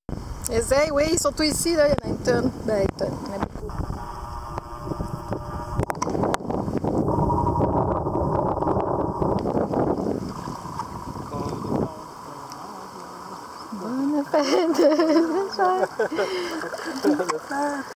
Essaye, oui, surtout ici, là, il y en a une tonne. Ben, une tonne, il y en a beaucoup. Bonne fête!